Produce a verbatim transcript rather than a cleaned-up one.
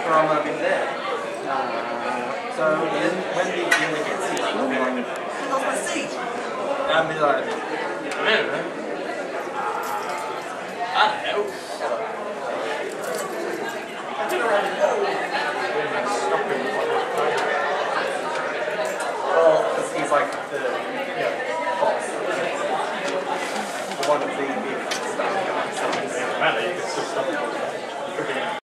from um, in there. Uh, so then when the unit gets hit, it'll be like, I lost my seat! And I'll be like, I don't know. I don't know. Well, because he's like the yeah, boss. One of the big stuff.